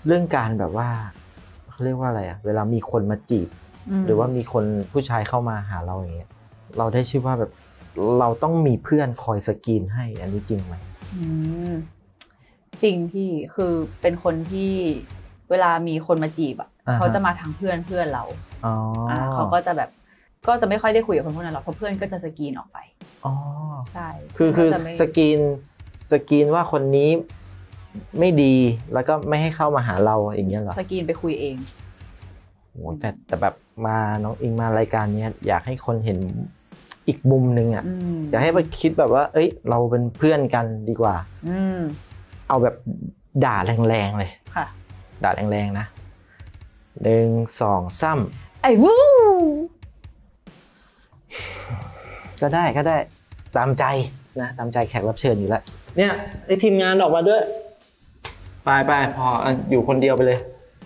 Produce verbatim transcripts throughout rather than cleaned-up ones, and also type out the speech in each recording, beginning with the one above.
เรื่องการแบบว่าเขาเรียกว่าอะไรอะเวลามีคนมาจีบหรือว่ามีคนผู้ชายเข้ามาหาเราอย่างเงี้ยเราได้ชื่อว่าแบบเราต้องมีเพื่อนคอยสกรีนให้อันนี้จริงไหมจริงพี่คือเป็นคนที่เวลามีคนมาจีบอ่ะเขาจะมาทางเพื่อนเพื่อนเราอ๋อเขาก็จะแบบก็จะไม่ค่อยได้คุยกับคนพวกนั้นหรอกเพราะเพื่อนก็จะสกรีนออกไปอ๋อใช่คือคือสกรีนสกรีนว่าคนนี้ไม่ดีแล้วก็ไม่ให้เข้ามาหาเราอย่างเงี้ยหรอสกรีนไปคุยเองโหแต่แต่แบบมาน้องอิงมารายการนี้อยากให้คนเห็นอีกมุมนึงอ่ะอยากให้ไปคิดแบบว่าเอ้ยเราเป็นเพื่อนกันดีกว่าอืมเอาแบบด่าแรงๆเลยค่ะด่าแรงๆนะหนึ่งสองสามไอ้วู้ก็ได้ก็ได้ตามใจนะตามใจแขกรับเชิญอยู่แล้วเนี่ยไอ้ทีมงานออกมาด้วยไปไปพออยู่คนเดียวไปเลย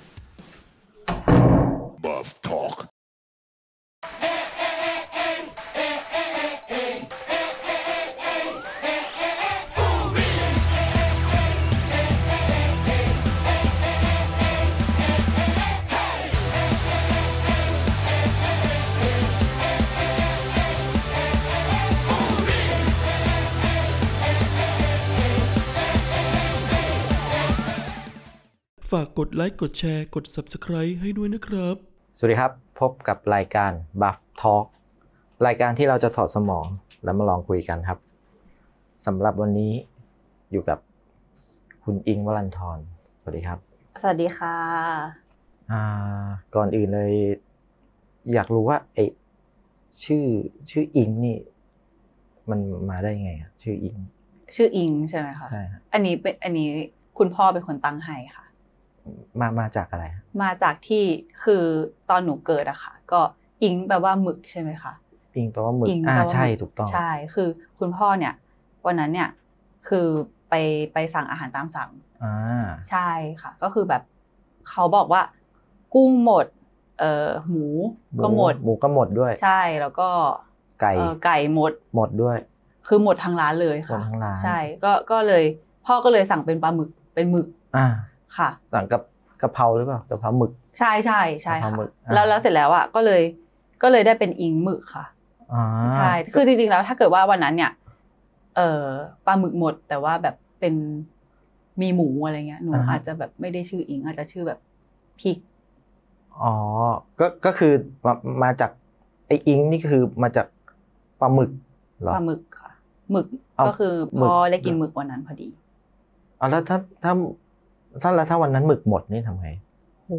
ฝากกดไลค์กดแชร์กด ซับสไครบ์ ให้ด้วยนะครับสวัสดีครับพบกับรายการ Buff Talk รายการที่เราจะถอดสมองแล้วมาลองคุยกันครับสำหรับวันนี้อยู่กับคุณอิงค์ วรันธรสวัสดีครับสวัสดีค่ะอ่าก่อนอื่นเลยอยากรู้ว่าไอ้ชื่อชื่ออิงค์นี่มันมาได้ไงอ่ะชื่ออิงค์ชื่ออิงค์ใช่ไหมคะใช่ครับอันนี้เป็นอันนี้คุณพ่อเป็นคนตั้งให้ค่ะมามาจากอะไรมาจากที่คือตอนหนูเกิดอะค่ะก็อิงแปลว่าหมึกใช่ไหมคะอิงแปลว่าหมึกอ่าใช่ถูกต้องใช่คือคุณพ่อเนี่ยวันนั้นเนี่ยคือไปไปสั่งอาหารตามสั่งอ่าใช่ค่ะก็คือแบบเขาบอกว่ากุ้งหมดเอ่อหมูก็หมดหมูก็หมดด้วยใช่แล้วก็ไก่ไก่หมดหมดด้วยคือหมดทั้งร้านเลยค่ะหมดทั้งร้านใช่ก็ก็เลยพ่อก็เลยสั่งเป็นปลาหมึกเป็นหมึกอ่าค่ะสั่งกับกะเพราหรือเปล่ากะเพราหมึกใช่ใช่ใช่ค่ะแล้วแล้วเสร็จแล้วอ่ะก็เลยก็เลยได้เป็นอิงหมึกค่ะอ๋อใช่คือจริงๆแล้วถ้าเกิดว่าวันนั้นเนี่ยเอ่อปลาหมึกหมดแต่ว่าแบบเป็นมีหมูอะไรเงี้ยหนูอาจจะแบบไม่ได้ชื่ออิงอาจจะชื่อแบบพริกอ๋อก็ก็คือมามาจากไอ้อิงนี่คือมาจากปลาหมึกเหรอปลาหมึกค่ะหมึกก็คือพอได้กินหมึกวันนั้นพอดีอ๋อแล้วถ้าถ้าถ้าแล้วถ้าวันนั้นหมึกหมดนี่ทำไงโห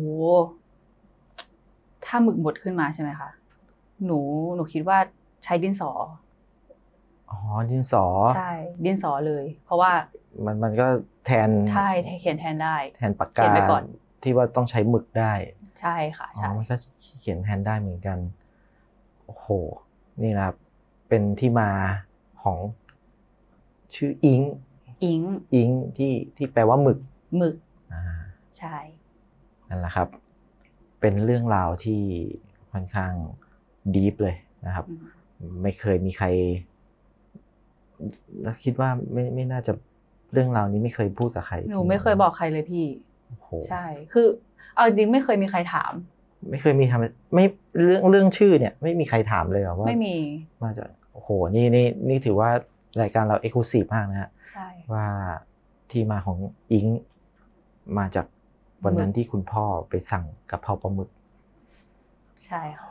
ถ้าหมึกหมดขึ้นมาใช่ไหมคะหนูหนูคิดว่าใช้ดินสออ๋อดินสอใช่ดินสอเลยเพราะว่ามันมันก็แทนใช่เขียนแทนได้แทนปากกาที่ว่าต้องใช้หมึกได้ใช่ค่ะใช่มันก็เขียนแทนได้เหมือนกันโอ้โหนี่นะครับเป็นที่มาของชื่ออิงอิงอิงที่ที่แปลว่าหมึกหมึกอ่าใช่นั่นแหละครับเป็นเรื่องราวที่ค่อนข้างดีฟเลยนะครับไม่เคยมีใครแล้วคิดว่าไม่ไม่น่าจะเรื่องราวนี้ไม่เคยพูดกับใครหนูไม่เคยบอกใครเลยพี่ใช่คือเอาจริงไม่เคยมีใครถามไม่เคยมีทำไม่เรื่องเรื่องชื่อเนี่ยไม่มีใครถามเลยว่าไม่มีมาจากโอ้โหนี่นี่นี่ถือว่ารายการเราเอ็กซ์คลูซีฟมากนะฮะว่าที่มาของอิงมาจากวันนั้นที่คุณพ่อไปสั่งกะเพราปลาหมึกใช่ค่ะ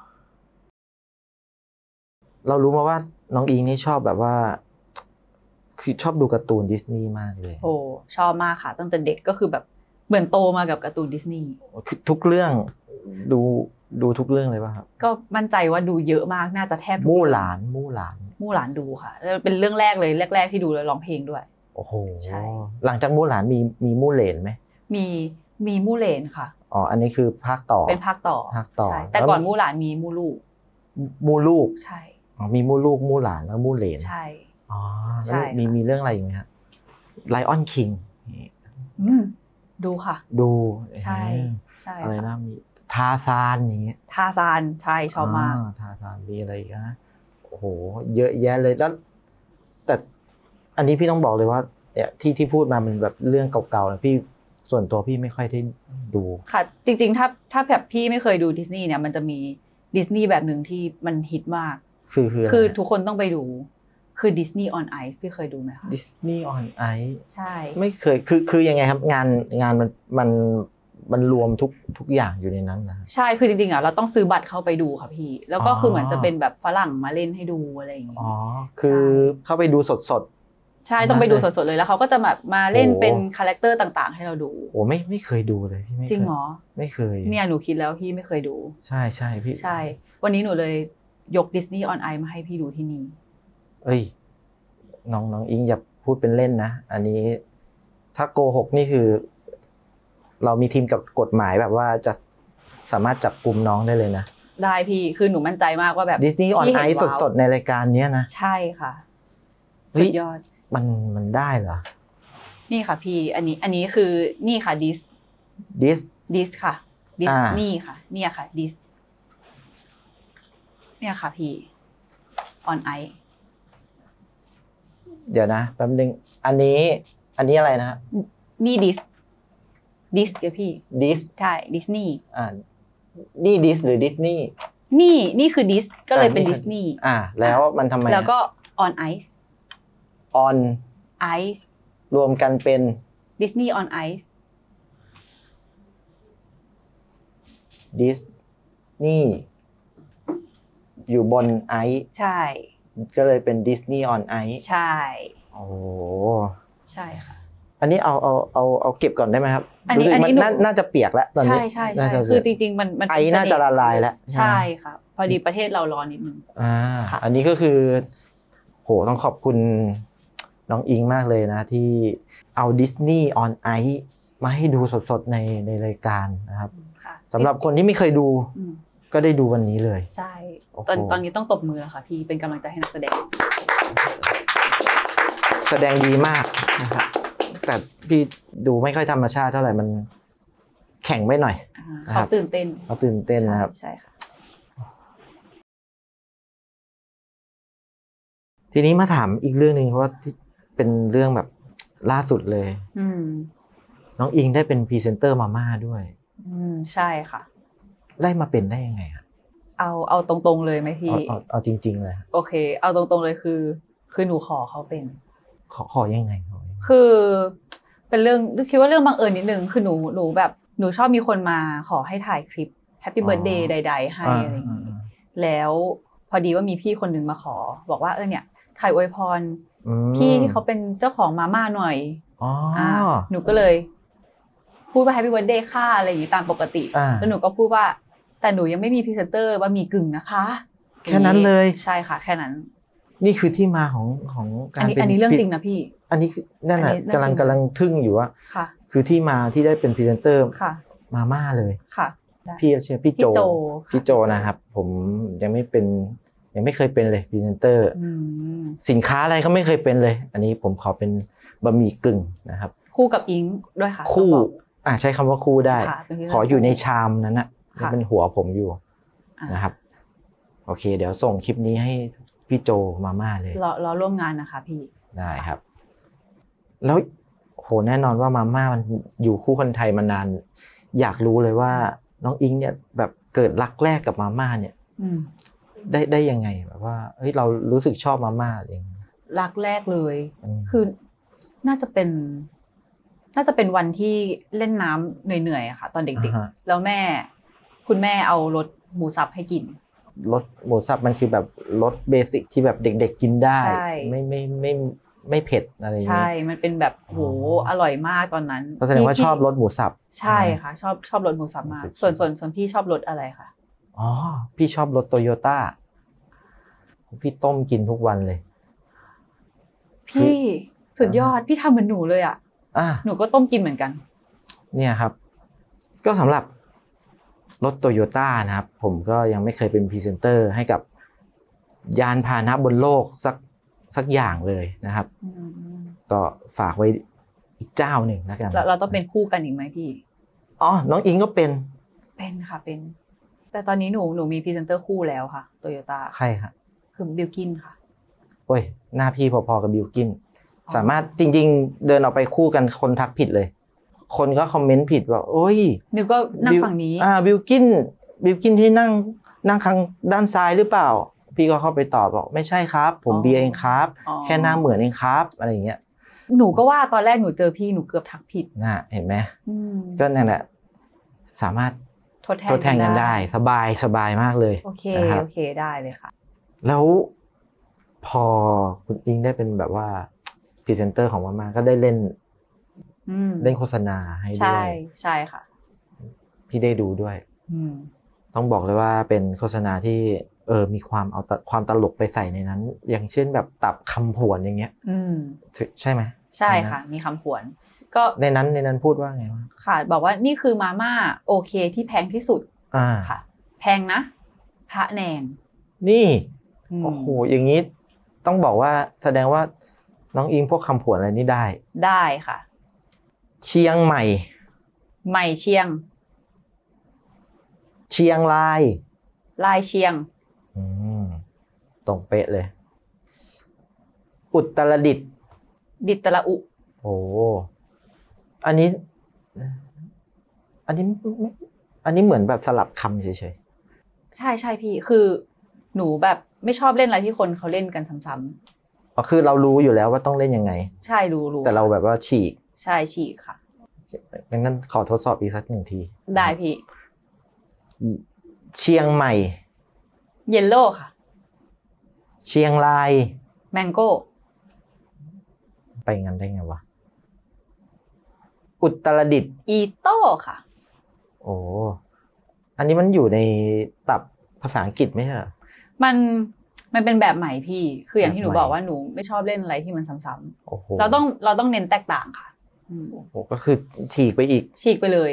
เรารู้มาว่าน้องอิงนี่ชอบแบบว่าคือชอบดูการ์ตูนดิสนีย์มากเลยโอ้ชอบมากค่ะตั้งแต่เด็กก็คือแบบเหมือนโตมากับการ์ตูนดิสนีย์คือทุกเรื่องดูดูทุกเรื่องเลยป่ะครับก็มั่นใจว่าดูเยอะมากน่าจะแทบมู่หลานมู่หลานมู่หลานดูค่ะเป็นเรื่องแรกเลยแรกๆที่ดูแล้วร้องเพลงด้วยโอ้โหใช่หลังจากมู่หลานมีมีมู่เหลนไหมมีมีมู่เหลนค่ะอ๋ออันนี้คือภาคต่อเป็นภาคต่อภาคต่อแต่ก่อนมู่หลานมีมู่ลูกมู่ลูกใช่อ๋อมีมู่ลูกมู่หลานแล้วมู่เหลนใช่อ๋อแล้วมีมีเรื่องอะไรอย่างเงี้ยไลออนคิงอืมดูค่ะดูใช่ใช่อะไรนะมีทาซานอย่างเงี้ยทาซานใช่ชอบมากทาซานมีอะไรอีกนะโอ้โหเยอะแยะเลยแล้วแต่อันนี้พี่ต้องบอกเลยว่าเนี่ยที่ที่พูดมามันแบบเรื่องเก่าๆนะพี่ส่วนตัวพี่ไม่ค่อยได้ดูค่ะจริงๆถ้าถ้าแบบพี่ไม่เคยดูดิสนีย์เนี่ยมันจะมีดิสนีย์แบบหนึ่งที่มันฮิตมากคือคือคือทุกคนต้องไปดูคือ Disney on Ice พี่เคยดูไหมคะ Disney on Ice ใช่ไม่เคยคือคือยังไงครับงานงานมันมันมันรวมทุกทุกอย่างอยู่ในนั้นนะใช่คือจริงๆอ่ะเราต้องซื้อบัตรเข้าไปดูค่ะพี่แล้วก็คือเหมือนจะเป็นแบบฝรั่งมาเล่นให้ดูอะไรอย่างงี้อ๋อคือเข้าไปดูสดๆใช่ต้องไปดูสดๆเลยแล้วเขาก็จะแบบมาเล่นเป็นคาแรคเตอร์ต่างๆให้เราดูโอ้ไม่ไม่เคยดูเลยพี่ไม่จริงเหรอไม่เคยเนี่ยหนูคิดแล้วพี่ไม่เคยดูใช่ใช่พี่ใช่วันนี้หนูเลยยก Disney on Ice มาให้พี่ดูที่นี่เอ้ยน้องน้องอิงอย่าพูดเป็นเล่นนะอันนี้ถ้าโกหกนี่คือเรามีทีมกับกฎหมายแบบว่าจะสามารถจับกุมน้องได้เลยนะได้พี่คือหนูมั่นใจมากว่าแบบ Disney on Ice สดๆในรายการนี้นะใช่ค่ะสุดยอดมันมันได้เหรอนี่ค่ะพี่อันนี้อันนี้คือนี่ค่ะดิสดิสดิสค่ะดิสนี่ค่ะเนี่ยค่ะดิสเนี่ยค่ะพี่ on ice เดี๋ยวนะแป๊บนึงอันนี้อันนี้อะไรนะนี่ดิสดิสเดี๋ยวพี่ดิสใช่ดิสนีย์อ่านี่ดิสหรือดิสนีย์นี่นี่คือดิสก็เลยเป็นดิสนีย์อ่าแล้วมันทำไมแล้วก็ on ice on ice รวมกันเป็น Disney on Ice ดิสนีย์อยู่บนไอซ์ใช่ก็เลยเป็น Disney on Ice ใช่โอ้ใช่ค่ะอันนี้เอาเอาเอาเอาเก็บก่อนได้ไหมครับอันนี้อันนี้น่าจะเปียกแล้วตอนนี้ใช่ใช่ใช่คือจริงๆมันมันไอน่าจะละลายแล้วใช่ค่ะพอดีประเทศเราร้อนนิดนึงอ่าอันนี้ก็คือโหต้องขอบคุณน้องอิงมากเลยนะที่เอา Disney on Ice มาให้ดูสดๆในในรายการนะครับสำหรับคนที่ไม่เคยดูก็ได้ดูวันนี้เลยใช่ตอนตอนนี้ต้องตบมือแล้วค่ะพี่เป็นกำลังใจให้นักแสดงแสดงดีมากนะครับแต่พี่ดูไม่ค่อยธรรมชาติเท่าไหร่มันแข็งไม่หน่อยเขาตื่นเต้นเขาตื่นเต้นนะครับใช่ค่ะทีนี้มาถามอีกเรื่องนึงเพราะว่าเป็นเรื่องแบบล่าสุดเลยน้องอิงได้เป็นพรีเซนเตอร์มาม่าด้วยอืมใช่ค่ะได้มาเป็นได้ยังไงครับเอาเอาตรงๆเลยไหมพี่เอาเอาจริงๆเลยโอเคเอาตรงๆเลยคือคือหนูขอเขาเป็นขอขอยังไงคือเป็นเรื่องคิดว่าเรื่องบังเอิญนิดนึงคือหนูหนูแบบหนูชอบมีคนมาขอให้ถ่ายคลิปแฮปปี้เบิร์ธเดย์ใดๆให้อะไรอย่างนี้แล้วพอดีว่ามีพี่คนนึงมาขอบอกว่าเออเนี่ยถ่ายอวยพรพี่ที่เขาเป็นเจ้าของมาม่าหน่อยอ๋อหนูก็เลยพูดว่าแฮปปี้เบิร์ธเดย์ค่ะอะไรอย่างนี้ตามปกติแล้วหนูก็พูดว่าแต่หนูยังไม่มีพรีเซนเตอร์บะหมี่กึ่งนะคะแค่นั้นเลยใช่ค่ะแค่นั้นนี่คือที่มาของของการเป็นอันนี้เรื่องจริงนะพี่อันนี้นั่นแหละกำลังกำลังทึ่งอยู่ว่าคือที่มาที่ได้เป็นพรีเซนเตอร์มาม่าเลยค่ะพี่เชื่อพี่โจพี่โจนะครับผมยังไม่เป็นยังไม่เคยเป็นเลยพรีเซนเตอร์สินค้าอะไรก็ไม่เคยเป็นเลยอันนี้ผมขอเป็นบะหมี่กึ่งนะครับคู่กับอิงด้วยค่ะคู่อ่าใช้คำว่าคู่ได้ขออยู่ในชามนั้นนะเป็นหัวผมอยู่นะครับโอเคเดี๋ยวส่งคลิปนี้ให้พี่โจมาม่าเลยรอรอร่วมงานนะคะพี่ได้ครับแล้วโหแน่นอนว่ามาม่ามันอยู่คู่คนไทยมานานอยากรู้เลยว่าน้องอิงเนี่ยแบบเกิดรักแรกกับมาม่าเนี่ยได้ได้ยังไงแบบว่าเฮ้ยเรารู้สึกชอบมาม่าเองรักแรกเลยคือน่าจะเป็นน่าจะเป็นวันที่เล่นน้ำเหนื่อยๆอะค่ะตอนเด็กๆแล้วแม่คุณแม่เอารสหมูสับให้กินรสหมูสับมันคือแบบรสเบสิกที่แบบเด็กๆกินได้ไม่ไม่ไม่ไม่เผ็ดอะไรอย่างเงี้ยใช่มันเป็นแบบโหอร่อยมากตอนนั้นแสดงว่าชอบรสหมูสับใช่ค่ะชอบชอบรสหมูสับมากส่วนส่วนส่วนพี่ชอบรสอะไรคะอ๋อพี่ชอบรสโตโยต้าพี่ต้มกินทุกวันเลยพี่สุดยอดพี่ทำเหมือนหนูเลยอ่ะหนูก็ต้มกินเหมือนกันเนี่ยครับก็สำหรับรถโตโยต้านะครับผมก็ยังไม่เคยเป็นพรีเซนเตอร์ให้กับยานพาหนะบนโลกสักสักอย่างเลยนะครับก็ฝากไว้อีกเจ้าหนึ่งนะกันเราต้องเป็นคู่กันอีกไหมพี่อ๋อน้องอิงก็เป็นเป็นค่ะเป็นแต่ตอนนี้หนูหนูมีพรีเซนเตอร์คู่แล้วค่ะโตโยต้าใครครับคือบิลกินค่ะโอ้ยหน้าพี่พอๆกับบิลกินสามารถจริงๆเดินออกไปคู่กันคนทักผิดเลยคนก็คอมเมนต์ผิดว่าโอ้ยนิวก็นั่งฝั่งนี้อ่าบิลกินบิลกินที่นั่งนั่งข้างด้านซ้ายหรือเปล่าพี่ก็เข้าไปตอบบอกไม่ใช่ครับผมเบียร์เองครับแค่หน้าเหมือนเองครับอะไรอย่างเงี้ยหนูก็ว่าตอนแรกหนูเจอพี่หนูเกือบทักผิดน่ะเห็นไหมก็นั่นแหละสามารถทดแทนกันได้สบายสบายมากเลยโอเคโอเคได้เลยค่ะแล้วพอคุณอิงได้เป็นแบบว่าพรีเซนเตอร์ของมาม่าก็ได้เล่นเล่นโฆษณาให้ด้วยใช่ใช่ค่ะพี่ได้ดูด้วยต้องบอกเลยว่าเป็นโฆษณาที่เออมีความเอาความตลกไปใส่ในนั้นอย่างเช่นแบบตับคำผวนอย่างเงี้ยใช่ไหมใช่ค่ะมีคำผวนก็ในนั้นในนั้นพูดว่าไงวะค่ะบอกว่านี่คือมาม่าโอเคที่แพงที่สุดค่ะแพงนะพระแนงนี่โอ้โหอย่างนี้ต้องบอกว่าแสดงว่าน้องอิงพวกคำผวนอะไรนี่ได้ได้ค่ะเชียงใหม่ใหม่เชียงเชียงรายลายเชียงอืมตรงเป๊ะเลยอุตรดิตถ์ดิตระอุโอ้อันนี้อันนี้อันนี้เหมือนแบบสลับคำเฉยๆใช่ใช่พี่คือหนูแบบไม่ชอบเล่นอะไรที่คนเขาเล่นกันซ้ำๆอ๋อคือเรารู้อยู่แล้วว่าต้องเล่นยังไงใช่รู้รู้แต่เราแบบว่าฉีกใช่ฉีกค่ะงั้นขอทดสอบอีกสักหนึ่งทีได้พี่เชียงใหม่เยลโล่ค่ะเชียงรายแมงโก้ไปงั้นได้ไงวะอุตรดิตถ์อีโต้ค่ะโอ้อันนี้มันอยู่ในตับภาษาอังกฤษไหมฮะมันมันเป็นแบบใหม่พี่คืออย่างที่หนูบอกว่าหนูไม่ชอบเล่นอะไรที่มันซ้ำๆเราต้องเราต้องเน้นแตกต่างค่ะโอ้ก็คือฉีกไปอีกฉีกไปเลย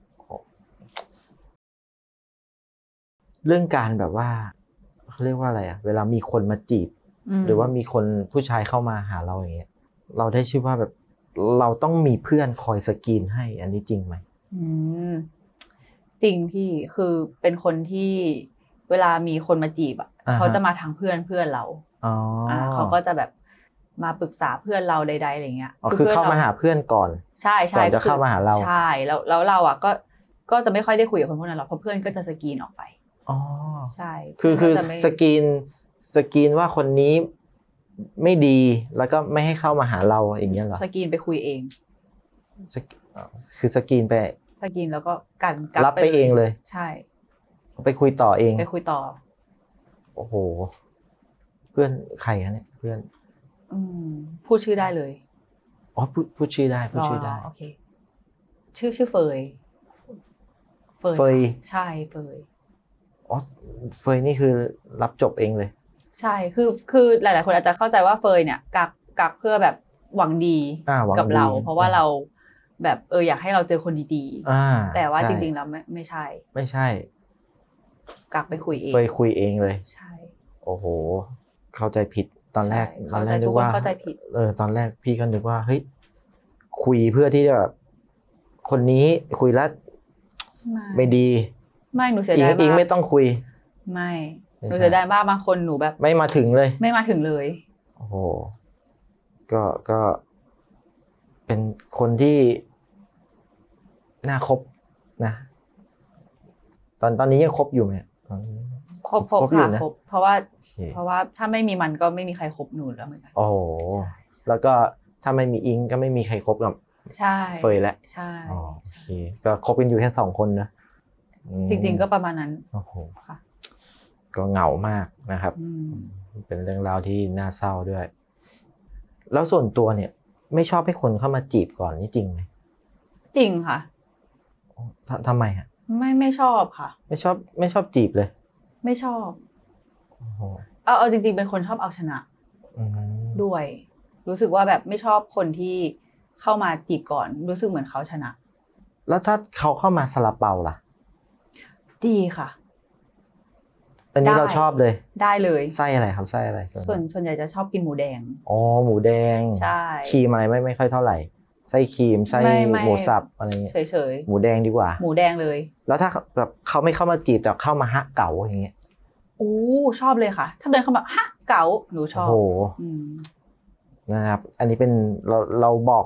เรื่องการแบบว่าเขาเรียกว่าอะไรอะเวลามีคนมาจีบหรือว่ามีคนผู้ชายเข้ามาหาเราอย่างเงี้ยเราได้ชื่อว่าแบบเราต้องมีเพื่อนคอยสกรีนให้อันนี้จริงไหมอืมจริงพี่คือเป็นคนที่เวลามีคนมาจีบอ่ะเขาจะมาทางเพื่อนเพื่อนเราอ๋อเขาก็จะแบบมาปรึกษาเพื่อนเราใดๆอะไรเงี้ยอ๋อคือเข้ามาหาเพื่อนก่อนใช่ใช่ก่อนจะเข้ามาหาเราใช่แล้วแล้วเราอ่ะก็ก็จะไม่ค่อยได้คุยกับคนพวกนั้นหรอกเพราะเพื่อนก็จะสกรีนออกไปอ๋อใช่คือคือสกรีนสกรีนว่าคนนี้ไม่ดีแล้วก็ไม่ให้เข้ามาหาเราอย่างเงี้ยเหรอสกรีนไปคุยเองคือสกรีนไปสกรีนแล้วก็กันรับไปเองเลยใช่ไปคุยต่อเองไปคุยต่อโอ้โหเพื่อนใครอะเนี่ยเพื่อนอืมพูดชื่อได้เลยอ๋อพูดพูดชื่อได้พูดชื่อได้โอเคชื่อชื่อเฟยเฟยใช่เฟยอ๋อเฟยนี่คือรับจบเองเลยใช่คือคือหลายๆคนอาจจะเข้าใจว่าเฟยเนี่ยกักกักเพื่อแบบหวังดีกับเราเพราะว่าเราแบบเอออยากให้เราเจอคนดีๆแต่ว่าจริงๆแล้วไม่ไม่ใช่ไม่ใช่กักไปคุยเองเฟยคุยเองเลยใช่โอ้โหเข้าใจผิดตอนแรกตอนแรกนึกว่าเออตอนแรกพี่ก็นึกว่าเฮ้ยคุยเพื่อที่จะแบบคนนี้คุยแล้วไม่ดีไม่หนูเสียดายมากอิงไม่ต้องคุยไม่หนูเสียดายมากบางคนหนูแบบไม่มาถึงเลยไม่มาถึงเลยโอ้โหก็ก็เป็นคนที่น่าคบนะตอนตอนนี้ยังคบอยู่ไหมคบคบค่ะคบเพราะว่าเพราะว่าถ้าไม่มีมันก็ไม่มีใครคบหนูแล้วเหมือนกันโอ้โหแล้วก็ถ้าไม่มีอิงก็ไม่มีใครคบกับใช่เฟยแล้วใช่โอเคก็คบกันอยู่แค่สองคนนะจริงๆก็ประมาณนั้นโอ้โหค่ะก็เหงามากนะครับเป็นเรื่องราวที่น่าเศร้าด้วยแล้วส่วนตัวเนี่ยไม่ชอบให้คนเข้ามาจีบก่อนนี่จริงไหมจริงค่ะทำไมฮะไม่ไม่ชอบค่ะไม่ชอบไม่ชอบจีบเลยไม่ชอบเอาเอาจริงๆเป็นคนชอบเอาชนะด้วยรู้สึกว่าแบบไม่ชอบคนที่เข้ามาจีบก่อนรู้สึกเหมือนเขาชนะแล้วถ้าเขาเข้ามาซาลาเปาล่ะดีค่ะอันนี้เราชอบเลยได้เลยไส้อะไรครับไส้อะไรส่วนส่วนใหญ่จะชอบกินหมูแดงอ๋อหมูแดงใช่ครีมอะไรไม่ไม่ค่อยเท่าไหร่ไส้ครีมไส้หมูสับอะไรเงี้ยเฉยๆหมูแดงดีกว่าหมูแดงเลยแล้วถ้าแบบเขาไม่เข้ามาจีบแต่เข้ามาฮะเก๋าอย่างเงี้ยโอ้ชอบเลยค่ะถ้าเดินเข้ามาฮะเก๋าหนูชอบโอ้โหนะครับอันนี้เป็นเราเราบอก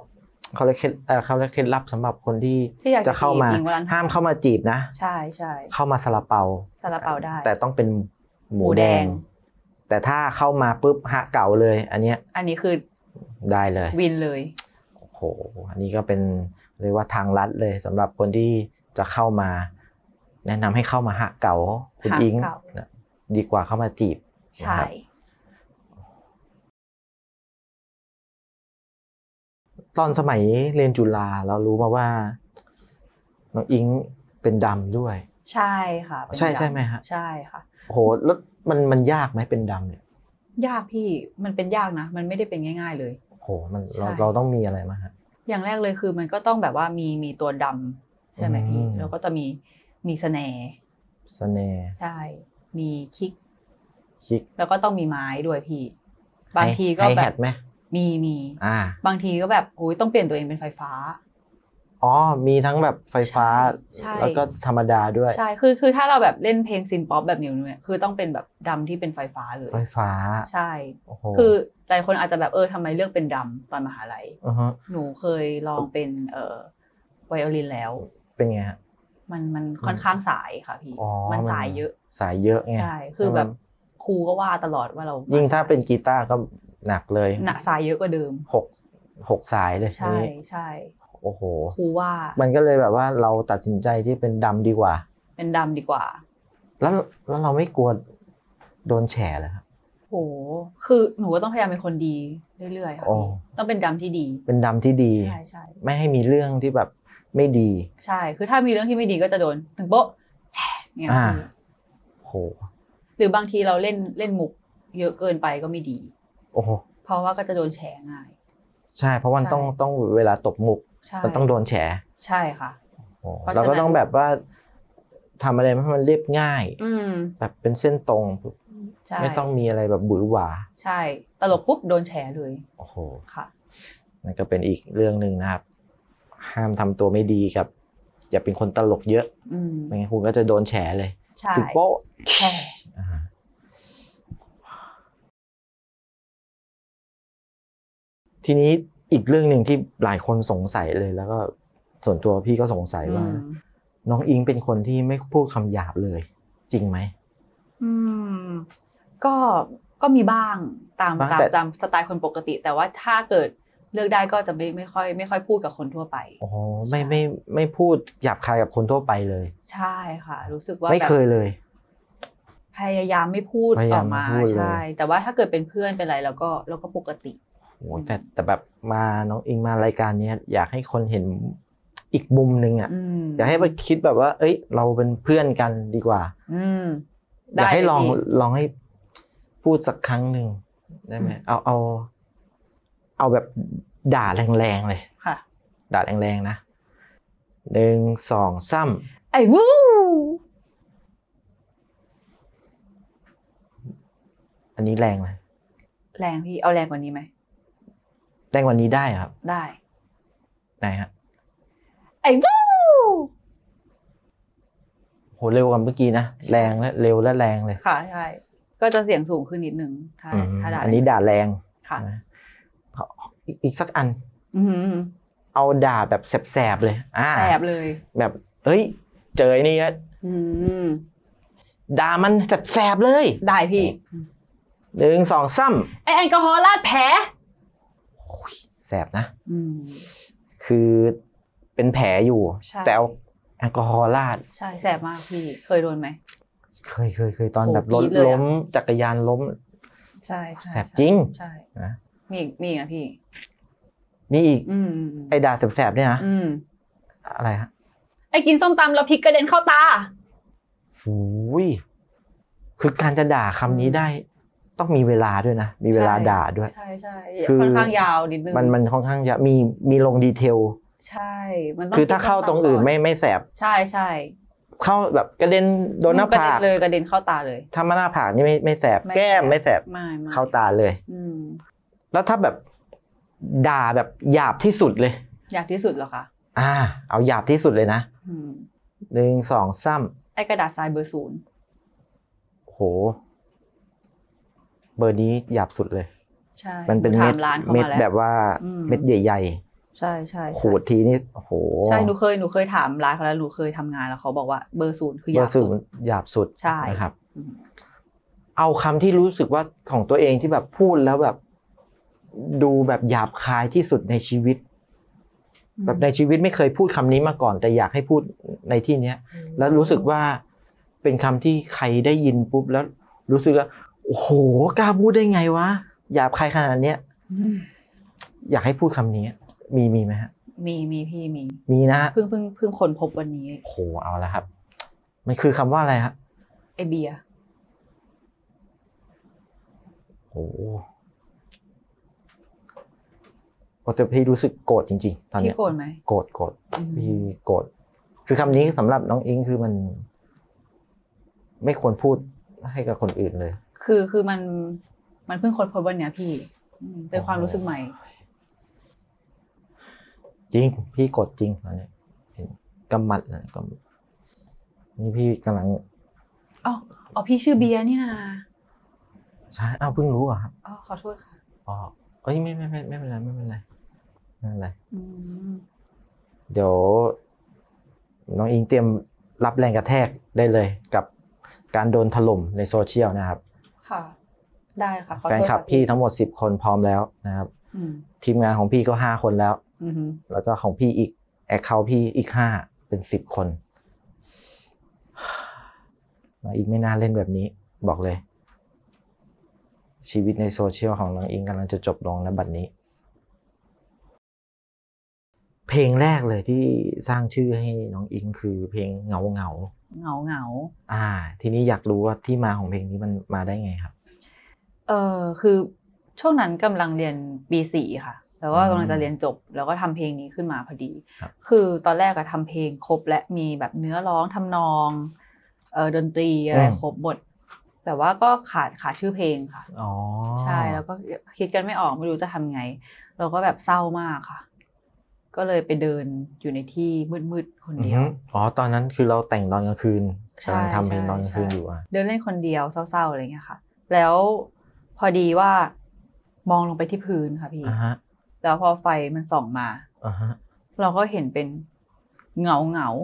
เขาเลยเคล็ดเอ่อเขาเลยเคล็ดลับสำหรับคนที่ที่อยากจะจะเข้ามาจีบอิงวรันทรห้ามเข้ามาจีบนะใช่ใช่เข้ามาซาลาเปาซาลาเปาได้แต่ต้องเป็นหมูหมูแดแดงงแต่ถ้าเข้ามาปุ๊บฮะเก่าเลย อันเนี้ยอันนี้คือได้เลยวินเลยโอ้โหอันนี้ก็เป็นเรียกว่าทางลัดเลยสำหรับคนที่จะเข้ามา แนะนำให้เข้ามาหะเก่าคุณหะอิงเก่าดีกว่าเข้ามาจีบใช่นะครับตอนสมัยเรียนจุฬาเรารู้มาว่าน้องอิงเป็นดำด้วยใช่ค่ะเป็นใช่ดำใช่ไหมฮะใช่ค่ะโอ้โหแล้วมันมันยากไหมเป็นดำเนี่ยยากพี่มันเป็นยากนะมันไม่ได้เป็นง่าย ๆเลยโอ้โหมันเราใช่เราต้องมีอะไรมาฮะอย่างแรกเลยคือมันก็ต้องแบบว่ามีมีตัวดำใช่ไหมพี่อืมแล้วก็จะมีมีสแนร์เสน่ห์ใช่มีคิกคิกแล้วก็ต้องมีไม้ด้วยพี่ บางทีก็ไฮแบแฮบทไหมมีมีอ่าบางทีก็แบบโอ้ยต้องเปลี่ยนตัวเองเป็นไฟฟ้าอ๋อมีทั้งแบบไฟฟ้าใช่แล้วก็ธรรมดาด้วยใช่คือคือถ้าเราแบบเล่นเพลงซินป๊อปแบบนิวเนี่ยคือต้องเป็นแบบดำที่เป็นไฟฟ้าเลยไฟฟ้าใช่โอ้โหคือหลายคนอาจจะแบบเออทำไมเลือกเป็นดำตอนมหาลัยอือฮะหนูเคยลองเป็นเอ่อไวโอลินแล้วเป็นไงฮะมันมันค่อนข้างสายค่ะพี่อ๋อมันสายเยอะสายเยอะไงใช่ คือแบบครูก็ว่าตลอดว่าเรายิ่ยิ่งถ้าเป็นกีตาร์ก็หนักเลยหนักสายเยอะกว่าเดิมหกหกสายเลยใช่นี่ใช่โอ้โหครูว่ามันก็เลยแบบว่าเราตัดสินใจที่เป็นดำดีกว่าเป็นดำดีกว่าแล้วแล้วเราไม่กลัวโดนแฉเหรอครับโห คือหนูก็ต้องพยายามเป็นคนดีเรื่อยๆค่ะโอ้พี่ต้องเป็นดำที่ดีเป็นดำที่ดีใช่ใช่ไม่ให้มีเรื่องที่แบบไม่ดีใช่ คือถ้ามีเรื่องที่ไม่ดีก็จะโดนถึงโป๊ะแฉเนี่ยอ่าพี่โหหรือบางทีเราเล่นเล่นมุกเยอะเกินไปก็ไม่ดีโอ้โหเพราะว่าก็จะโดนแฉง่ายใช่เพราะว่ามันใช่ต้องต้องเวลาตบมุกใช่มันต้องโดนแฉใช่ค่ะโอ้เพราะฉะนั้นเราก็ต้องแบบว่าทำอะไรให้มันเรียบง่ายอืมแบบเป็นเส้นตรงใช่ไม่ต้องมีอะไรแบบบุ๋ยหวาใช่ ตลกปุ๊บโดนแฉเลยโอ้โหค่ะนั่นก็เป็นอีกเรื่องหนึ่งนะครับ ห้ามทำตัวไม่ดีกับ อย่าเป็นคนตลกเยอะอืมไม่งั้นคุณก็จะโดนแฉเลยใช่ถึงโป๊ะแฉอ่าทีนี้อีกเรื่องหนึ่งที่หลายคนสงสัยเลยแล้วก็ส่วนตัวพี่ก็สงสัยว่าอืมน้องอิงเป็นคนที่ไม่พูดคำหยาบเลย จริงไหมอืม ก็ก็มีบ้างตามบ้างตามแต่ตามสไตล์คนปกติ แต่ว่าถ้าเกิดเลือกได้ก็จะไม่ไม่ค่อย ไม่ค่อยพูดกับคนทั่วไปโอ้โหไม่ไม่ไม่พูดหยาบคายกับคนทั่วไปเลยใช่ค่ะ รู้สึกว่าไม่แบบเคยเลยพยายามไม่พูดพยาอยาอมกไม่มาพูดเลยใช่ แต่ว่าถ้าเกิดเป็นเพื่อนเป็นอะไรเราก็เราก็ปกติโอ้โหแต่แต่แบบมาน้องอิงมารายการเนี้ยอยากให้คนเห็นอีกมุมหนึ่งอ่ะอืมอยากให้ไปคิดแบบว่า เอ้ย เราเป็นเพื่อนกันดีกว่าอืมอยากให้ลองได้เลยพี่ลองให้พูดสักครั้งหนึ่งได้ไหมเอาเอา เอาแบบด่าแรงๆเลยค่ะด่าแรงๆนะหนึ่งสองสามไอ้วู้อันนี้แรงเลยแรงพี่เอาแรงกว่านี้ไหมแรงกว่านี้ได้ครับได้ไหนฮะไอ้วู้โหเร็วกว่าเมื่อกี้นะแรงและเร็วและแรงเลยค่ะใช่ก็จะเสียงสูงขึ้นนิดนึงถ้าอืมถ้าด่าอันนี้ด่าแรงค่ะนะเอาอีกอีกสักอันอืมเอาด่าแบบแสบๆเลย อ่าแสบเลยแบบเฮ้ย เจอไอ้นี่แล้วอืมด่ามันแสบๆเลยได้พี่หนึ่งสองสามไอแอลกอฮอล์ราดแผลโอ้ยแสบนะอืมคือเป็นแผลอยู่ใช่แต่เอาแอลกอฮอล์ราดใช่แสบมากพี่เคยโดนไหมเคยเคยเคยตอนโหแบบรถกรี๊ดเลยอะล้มจักรยานล้มใช่ใช่แสบจริงใช่นะมีอีกมีอีกนะพี่นี่อีกอืมไอ้ด่าแสบๆเนี่ยนะอืมอะไรฮะไอกินส้มตำแล้วพริกกระเด็นเข้าตาโอ้ยคือการจะด่าคำนี้อืมได้ ต้องมีเวลาด้วยนะ มีเวลาใช่ด่าด้วยใช่ใช่คือค่อนข้างยาวนิดนึงมันมันค่อนข้างจะมีมีลงดีเทลใช่มันต้องคือถ้าเข้าตรงอื่นไม่ก่ไม่แสบใช่ใช่เข้าแบบกระเด็นโดนหน้ากระผาเด็กนเลยกระเด็นเข้าตาเลยถ้ามาหน้าผากนี่ไม่ไม่แสบไม่แก้มแสบไม่แสบไม่ไม่เข้าตาเลยอืมแล้วถ้าแบบด่าแบบหยาบที่สุดเลยอยากที่สุดเหรอคะอ่า เอาหยาบที่สุดเลยนะอืมหนึ่งสองสามไอกระดาษทรายเบอร์ศูนย์โห เบอร์นี้หยาบสุดเลยใช่มันเป็นเม็ดถาร้านเขาเม็ดมาแล้วแบบว่าอืมเม็ดใหญ่ใช่ใช่ขูดทีนี่โอ้โหใช่หนูเคยหนูเคยถามร้านเขาแล้วหนูเคยทำงานแล้วเขาบอกว่าเบอร์ศูนย์คือหยาบสุดหยาบสุดใช่นะครับเอาคำที่รู้สึกว่าของตัวเองที่แบบพูดแล้วแบบดูแบบหยาบคายที่สุดในชีวิตแบบในชีวิตไม่เคยพูดคำนี้มาก่อนแต่อยากให้พูดในที่เนี้ยแล้วรู้สึกว่าเป็นคำที่ใครได้ยินปุ๊บแล้วรู้สึกว่าโอ้โหกล้าพูดได้ไงวะหยาบคายขนาดเนี้ยอยากให้พูดคำนี้มีมีไหมฮะมีมีพี่มีมีนะเพิ่งเพิ่งเพิ่งคนพบวันนี้โอ้โหเอาละครับมันคือคำว่าอะไรครับไอเบียโอ้ก็จะพี่รู้สึกโกรธจริงๆตอนนี้พี่โกรธไหมโกรธโกรธพี่โกรธคือคำนี้สำหรับน้องอิงคือมันไม่ควรพูดให้กับคนอื่นเลยคือคือมันมันเพิ่งค้นพบวันนี้พี่เป็นความรู้สึกใหม่จริงพี่โกรธจริงตอนนี้เห็นกำมัดนะก็นี่พี่กำลังอ๋ออ๋อพี่ชื่อเบียร์นี่นะใช่อ้าวเพิ่งรู้อ่ะครับอ๋อขอโทษค่ะอ๋อเอ้ยไม่ไม่ไม่ไม่เป็นไรไม่เป็นไรไม่เป็นไรเดี๋ยวน้องอิงเตรียมรับแรงกระแทกได้เลยกับการโดนถล่มในโซเชียลนะครับค่ะได้ค่ะแฟนคลับพี่ทั้งหมดสิบคนพร้อมแล้วนะครับทีมงานของพี่ก็ห้าคนแล้วแล้วก็ของพี่อีกแอคเคาท์พี่อีกห้าเป็นสิบคนน้องอิงไม่น่าเล่นแบบนี้บอกเลยชีวิตในโซเชียลของน้องอิงกำลังจะจบลงณบัดนี้เพลงแรกเลยที่สร้างชื่อให้น้องอิงคือเพลงเหงาเหงาเหงาเหงาอ่าทีนี้อยากรู้ว่าที่มาของเพลงนี้มันมาได้ไงครับเออคือช่วงนั้นกำลังเรียนปีสี่ค่ะแล้วก็กำลังจะเรียนจบแล้วก็ทำเพลงนี้ขึ้นมาพอดีคือตอนแรกอะทำเพลงครบและมีแบบเนื้อร้องทำนองเออดนตรีอะไรครบหมดแต่ว่าก็ขาดขาดชื่อเพลงค่ะอ๋อใช่แล้วก็คิดกันไม่ออกไม่รู้จะทำไงเราก็แบบเศร้ามากค่ะก็เลยไปเดินอยู่ในที่มืดๆคนเดียวอ๋อตอนนั้นคือเราแต่งตอนกลางคืนกำลังทำเพลงตอนกลางคืนอยู่อ่ะเดินเล่นคนเดียวเศร้าๆอะไรเงี้ยค่ะแล้วพอดีว่ามองลงไปที่พื้นค่ะพี่แล้วพอไฟมันส่องมาเราก็เห็นเป็นเงาเงา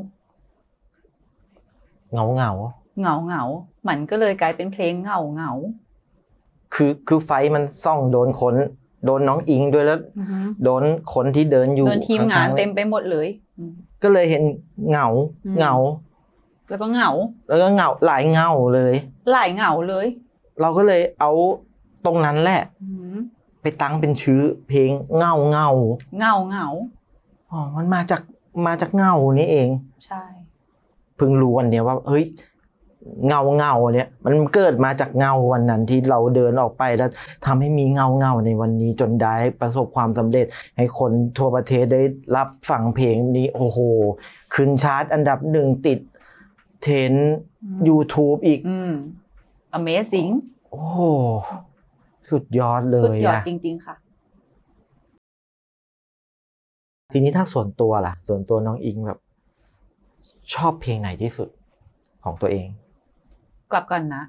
เงาเงาเงาเงามันก็เลยกลายเป็นเพลงเงาเงาคือคือไฟมันส่องโดนคนโดนน้องอิงด้วยแล้วโดนคนที่เดินอยู่โดนทีมงานเต็มไปหมดเลยก็เลยเห็นเงาเงาแล้วก็เงาแล้วก็เงาหลายเงาเลยหลายเงาเลยเราก็เลยเอาตรงนั้นแหละไปตั้งเป็นชื่อเพลงเงาเงาเงาเงาอ๋อมันมาจากมาจากเงานี่เองใช่เพิ่งรู้วันนี้ว่าเฮ้ยเงาเงาเนี่ยมันเกิดมาจากเงาวันนั้นที่เราเดินออกไปแล้วทำให้มีเงาเงาในวันนี้จนได้ประสบความสำเร็จให้คนทั่วประเทศได้รับฟังเพลงนี้โอ้โหขึ้นชาร์ตอันดับหนึ่งติดเทรนด์ YouTube อีกอืม Amazing โอ้โหสุดยอดเลยสุดยอดจริงๆค่ะทีนี้ถ้าส่วนตัวล่ะส่วนตัวน้องอิงแบบชอบเพลงไหนที่สุดของตัวเองกลับกันนะ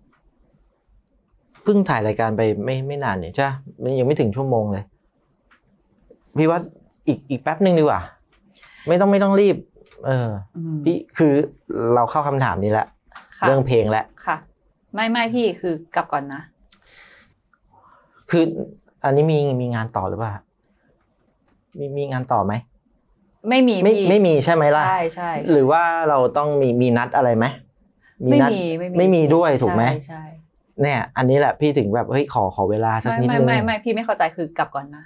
เพิ่งถ่ายรายการไปไม่ไม่นานเนี่ยใช่มันยังไม่ถึงชั่วโมงเลยพี่ว่าอีกอีกแป๊บนึงดีกว่าไม่ต้องไม่ต้องรีบเออพี่คือเราเข้าคำถามนี้แล้วเรื่องเพลงแล้วค่ะไม่ไม่พี่คือกลับก่อนนะคืออันนี้มีมีงานต่อหรือเปล่ามีมีงานต่อไหมไม่มีไม่ไม่มีใช่ไหมล่ะใช่ใช่หรือว่าเราต้องมีมีนัดอะไรไหมมีนัดไม่มีด้วยถูกไหมใช่เนี่ยอันนี้แหละพี่ถึงแบบเฮ้ยขอขอเวลาสักนิดนึงไม่ไม่ไม่พี่ไม่เข้าใจคือกลับก่อนนะ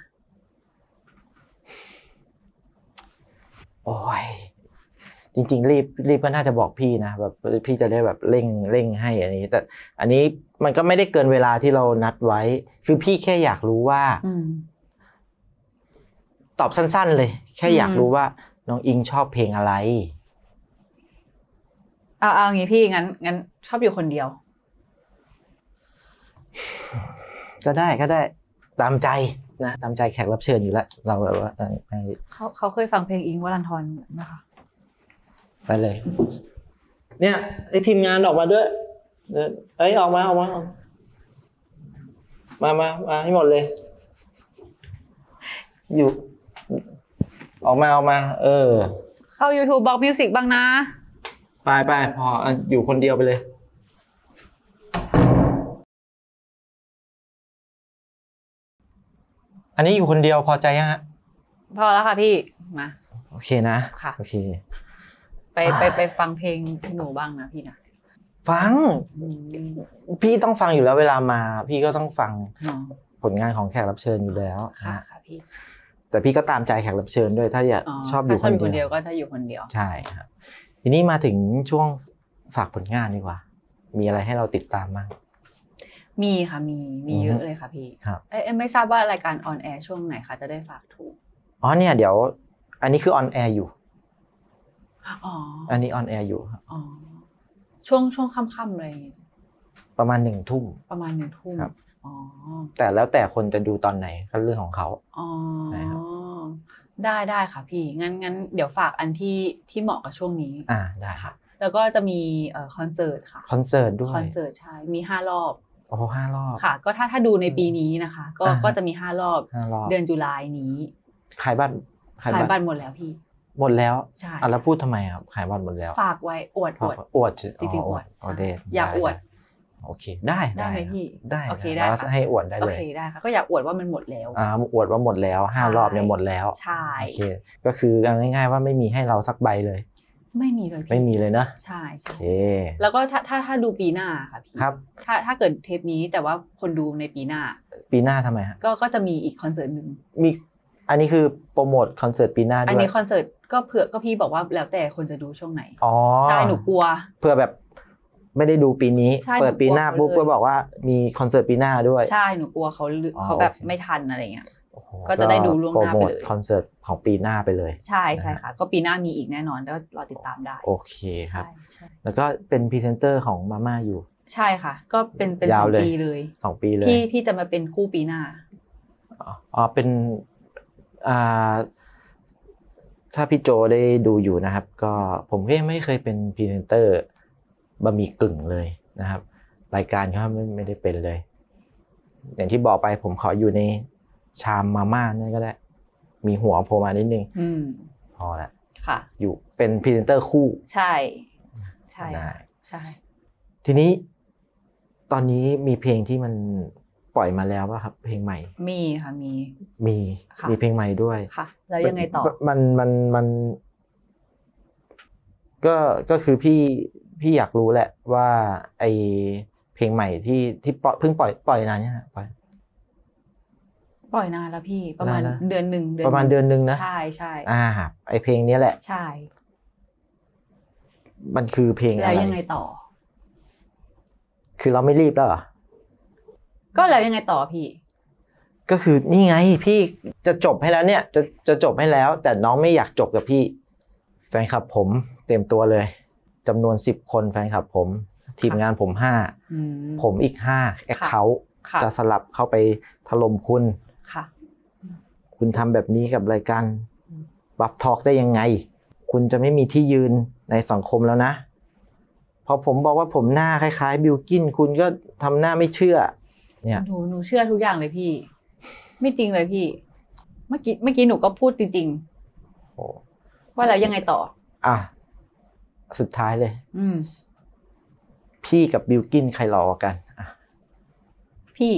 โอ้ยจริงๆรีบรีบก็น่าจะบอกพี่นะแบบพี่จะได้แบบเร่งเร่งให้อันนี้แต่อันนี้มันก็ไม่ได้เกินเวลาที่เรานัดไว้คือพี่แค่อยากรู้ว่าตอบสั้นๆเลยแค่อยากรู้ว่าน้องอิงชอบเพลงอะไรเอาเอางี้พี่งั้นงั้นชอบอยู่คนเดียวก็ได้ก็ได้ตามใจนะตามใจแขกรับเชิญอยู่แล้วเราแบบว่าเขาเขาเคยฟังเพลงอิงค์วรันธรนะคะไปเลยเนี่ยไอ้ทีมงานออกมาด้วยเอ้ยออกมาออกมามามามาให้หมดเลยอยู่ออกมาออกมาเออเข้า YouTube บล็อกมิวสิกบ้างนะไปไปพออยู่คนเดียวไปเลยอันนี้อยู่คนเดียวพอใจยังฮะพอแล้วค่ะพี่มาโอเคนะค่ะโอเคไปไปไปฟังเพลงหนูบ้างนะพี่นะฟังพี่ต้องฟังอยู่แล้วเวลามาพี่ก็ต้องฟังผลงานของแขกรับเชิญอยู่แล้วค่ะค่ะพี่แต่พี่ก็ตามใจแขกรับเชิญด้วยถ้าอยากชอบอยู่คนเดียวก็ถ้าอยู่คนเดียวใช่ครับทีนี้มาถึงช่วงฝากผลงานดีกว่ามีอะไรให้เราติดตามบ้างมีค่ะมีมีเยอะเลยค่ะพี่เอ๊ะไม่ทราบว่ารายการออนแอร์ช่วงไหนคะจะได้ฝากถูกอ๋อเนี่ยเดี๋ยวอันนี้คือออนแอร์อยู่อ๋ออันนี้ออนแอร์อยู่ครับอ๋อช่วงช่วงค่ำๆเลยประมาณหนึ่งทุ่มประมาณหนึ่งทุ่มครับอ๋อแต่แล้วแต่คนจะดูตอนไหนก็เรื่องของเขาอ๋อได้ได้ค่ะพี่งั้นงั้นเดี๋ยวฝากอันที่ที่เหมาะกับช่วงนี้อ่าได้ค่ะแล้วก็จะมีเอ่อคอนเสิร์ตค่ะคอนเสิร์ตด้วยคอนเสิร์ตใช่มีห้ารอบโอ้ห้ารอบค่ะก็ถ้าถ้าดูในปีนี้นะคะก็ก็จะมีห้ารอบเดือนตุลาคมนี้ขายบัตรขายบัตรหมดแล้วพี่หมดแล้วใช่อ่ะแล้วพูดทำไมครับขายบัตรหมดแล้วฝากไว้อวดอวดอวดจริงๆอวดอวดอยากอวดโอเคได้ได้ไหมพี่ได้โอเคได้ให้อวดได้เลยโอเคได้ค่ะก็อยากอวดว่ามันหมดแล้วอ่าอวดว่าหมดแล้วห้ารอบเนี่ยหมดแล้วใช่โอเคก็คือง่ายๆว่าไม่มีให้เราสักใบเลยไม่มีเลยไม่มีเลยนะใช่โอเคแล้วก็ถ้าถ้าถ้าดูปีหน้าค่ะพี่ครับถ้าถ้าเกิดเทปนี้แต่ว่าคนดูในปีหน้าปีหน้าทำไมฮะก็ก็จะมีอีกคอนเสิร์ตหนึ่งมีอันนี้คือโปรโมทคอนเสิร์ตปีหน้าด้วยอันนี้คอนเสิร์ตก็เผื่อก็พี่บอกว่าแล้วแต่คนจะดูช่วงไหนอ๋อใช่หนูกลัวเผื่อแบบไม่ได้ดูปีนี้เปิดปีหน้าปุ๊บก็บอกว่ามีคอนเสิร์ตปีหน้าด้วยใช่หนูกลัวเขาเขาแบบไม่ทันอะไรเงี้ยก็จะได้ดูล่วงหน้าไปเลยคอนเสิร์ตของปีหน้าไปเลยใช่ใช่ค่ะก็ปีหน้ามีอีกแน่นอนก็รอติดตามได้โอเคครับแล้วก็เป็นพรีเซนเตอร์ของมาม่าอยู่ใช่ค่ะก็เป็นเป็นสองปีเลยสองปีเลยพี่พี่จะมาเป็นคู่ปีหน้าอ๋อเป็นอ่าถ้าพี่โจได้ดูอยู่นะครับก็ผมก็ยังไม่เคยเป็นพรีเซนเตอร์บะหมี่กึ่งเลยนะครับรายการเขาไม่ไม่ได้เป็นเลยอย่างที่บอกไปผมขออยู่ในชามมาม่านี่ก็ได้มีหัวโผล่มานิดนึงพอละค่ะอยู่เป็นพรีเซนเตอร์คู่ใช่ใช่ใช่ทีนี้ตอนนี้มีเพลงที่มันปล่อยมาแล้วป่ะครับเพลงใหม่มีค่ะมีมีมีเพลงใหม่ด้วยค่ะแล้วยังไงต่อมันมันมันก็ก็คือพี่พี่อยากรู้แหละว่าไอเพลงใหม่ที่ที่เพิ่งปล่อยปล่อยนานเนี่ยปล่อยปล่อยนานแล้วพี่ประมาณเดือนหนึ่งประมาณเดือนหนึ่งนะใช่ใช่อ่าไอเพลงนี้แหละใช่มันคือเพลงอะไรแล้วยังไงต่อคือเราไม่รีบแล้วเหรอก็แล้วยังไงต่อพี่ก็คือนี่ไงพี่จะจบให้แล้วเนี่ยจะจะจบให้แล้วแต่น้องไม่อยากจบกับพี่แฟนคลับผมเต็มตัวเลยจำนวนสิบคนแฟนคลับผมทีมงานผมห้าผมอีกห้าแอคเคาท์จะสลับเข้าไปถล่มคุณคุณทำแบบนี้กับรายการบัฟทอล์กได้ยังไงคุณจะไม่มีที่ยืนในสังคมแล้วนะพอผมบอกว่าผมหน้าคล้ายๆบิลกิ้นคุณก็ทำหน้าไม่เชื่อเนี่ยหนูหนูเชื่อทุกอย่างเลยพี่ไม่จริงเลยพี่เมื่อกี้เมื่อกี้หนูก็พูดจริงๆว่าแล้วยังไงต่ออ่ะสุดท้ายเลยอืมพี่กับบิลกิ้นใครหล่อกว่ากันอ่ะพี่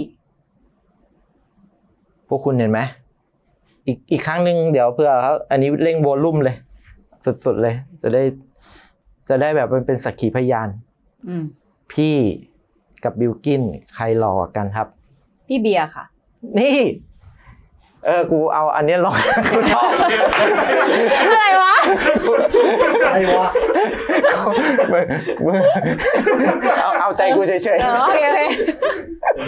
พวกคุณเห็นไหมอีกอีกครั้งหนึ่งเดี๋ยวเพื่อเขาอันนี้เร่งโวลุ่มเลยสุดๆเลยจะได้จะได้แบบมันเป็นสักขีพยานอืมพี่กับบิลกิ้นใครหล่อกว่ากันครับพี่เบียร์ค่ะนี่เออกูเอาอันนี้ลองกูชอบอะไรวะอะไรวะเอาเอาใจกูเฉยๆโอเค